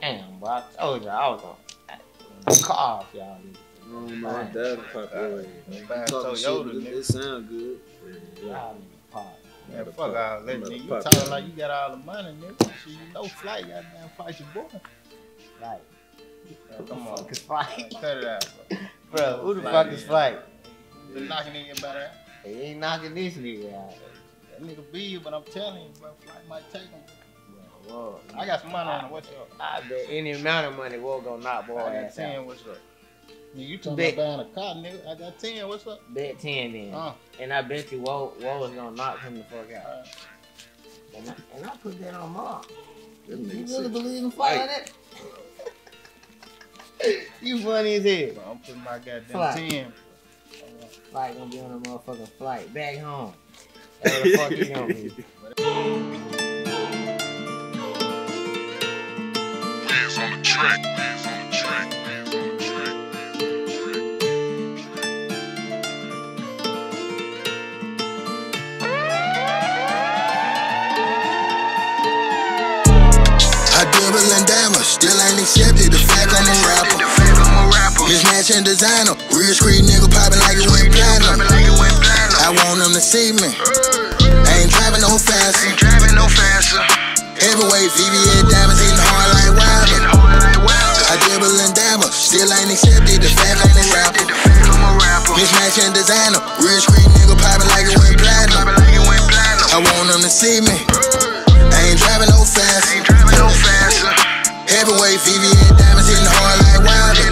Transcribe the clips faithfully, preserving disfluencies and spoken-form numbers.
Damn, bro, I told you I was gonna cough, y'all. No, my dad pop away. It sound good. Y'all need to pop. Man, fuck all that, nigga. You talking like you got all the money, nigga. Shit, you know Flight, goddamn Flight your boy. Like, who the fuck is Flight? Cut it out, bro. Bro, who the fuck is Flight? Been knocking in your better ass. He ain't knocking this nigga out. That nigga be, but I'm telling you, bro, Flight might take him. Whoa. I got some money on it. What's up? I bet any amount of money will go knock boy I got ass ten. out. What's up? Nigga, you talking Bet. about buying a car, nigga? I got ten. What's up? Bet ten then. Uh. And I bet you Woe Woe is gonna knock him the fuck out. Uh. And, I, and I put that on Mark. You nigga really believe in Flight like that? You funny as hell. Bro, I'm putting my goddamn Flight. ten. Flight gonna be on a motherfucking flight back home. Where the fuck you gonna be? Hands on the track, hands on the track, hands on the track, I dibble and dabble, still ain't accepted the fact I'm a rapper. Mismatching designer, real street nigga poppin' like it went platinum. I want them to see me. I ain't driving no faster. Heavyweight V V A diamonds hitting hard like Wilder. I dibble and dabble, still ain't accepted the fact I'm a rapper. Mismatching designer, real street nigga poppin' like it went platinum. I want them to see me. I ain't driving no faster. Heavyweight V V A diamonds hitting hard like Wilder.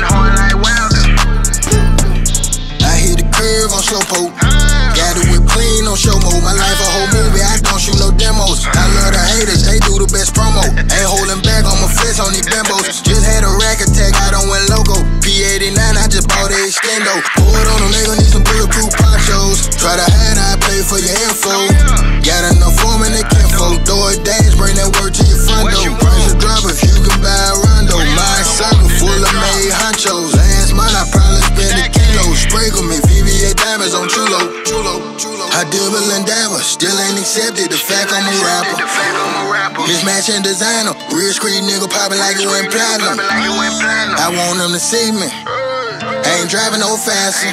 I hit the curve on slowpoke. Got it whip clean on show mode. My life a whole movie, I don't shoot no demos. I love the haters, they do the best promo. Ain't holding back on my flex on these bimbos. Just had a rack attack, I don't win logo. P eighty-nine, I just bought a extendo. Pour it on them, they gon' need some bulletproof ponchos. Try to hide, I pay for your info. Got enough form in the kinfolk. Throw a dash, bring that work to your front door. Price a drop if you can buy a rondo. My circle full of made honchos. Last month I probably spent a kilo. Sprinkle me, V V A diamonds on Chulo. Chulo, Chulo. I dibble and dabble, still ain't accepted the fact I'm a rapper. Mismatching designer, real street nigga poppin' like it went platinum. I want them to see me. I ain't driving no faster.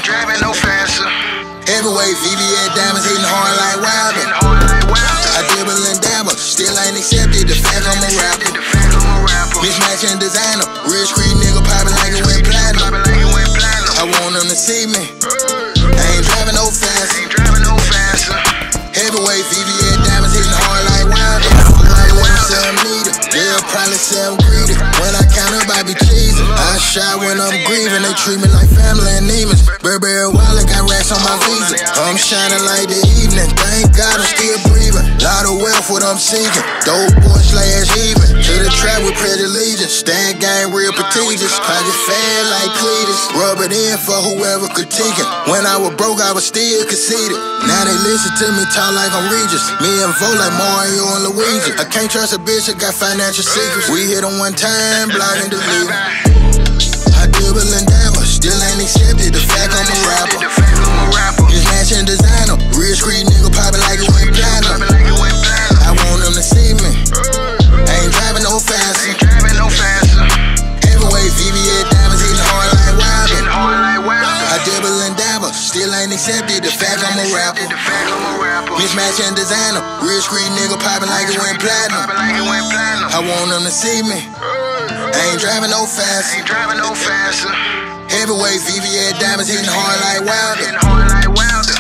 Heavyweight V V A diamonds hitting hard like Wilder. I dibble and dabble, still ain't accepted the fact I'm a rapper. Mismatching designer, real street nigga poppin' like it went platinum. I want them to see me. I ain't driving no faster. Heavyweight V V A diamonds hitting hard like Wilder. Say I'm needed, they'll probably say I'm greedy. When I count up, I be cheesing. I shy when I'm grieving, they treat me like family and demons. Burberry wallet got racks on my visa. I'm shining like the evening, thank God I'm still breathing. Lot of wealth, what I'm seeking. Dope boy slash even. To the trap with pledge allegiance. Stand gang real prestigious. Pocket fat like Cletus. Rub it in for whoever critiquing. When I was broke, I was still conceited. Now they listen to me talk like I'm Regis. Me and Vo like Mario and Luigi. I can't trust a bitch that got financial secrets. We hit them one time, block and delete. I dibble and dabble, still ain't accepted the fact I'm a rapper. Mismatching designer, real street nigga poppin' like it went platinum. I want them to see me. I ain't driving no faster. Heavyweight V V A diamonds hitting hard like Wilder. I dibble and dabble, still ain't accepted the fact I'm a rapper. Mismatching designer, real street nigga poppin' like it went platinum. I want them to see me. I ain't driving no faster. Heavyweight V V A diamonds hitting hard like Wilder.